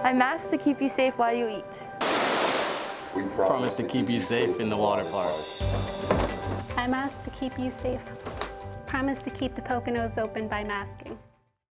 I mask to keep you safe while you eat. We promise to keep you safe in the water park. I mask to keep you safe. Promise to keep the Poconos open by masking.